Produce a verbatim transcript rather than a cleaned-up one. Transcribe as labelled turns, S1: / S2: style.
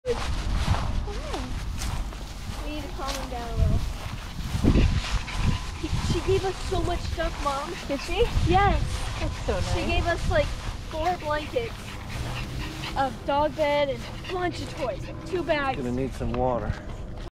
S1: We need to calm him down a little. She gave us so much stuff, Mom.
S2: Did she?
S1: Yes.
S2: That's so nice.
S1: She gave us like four blankets, a dog bed, and a bunch of toys. Like two bags.
S3: Gonna need some water.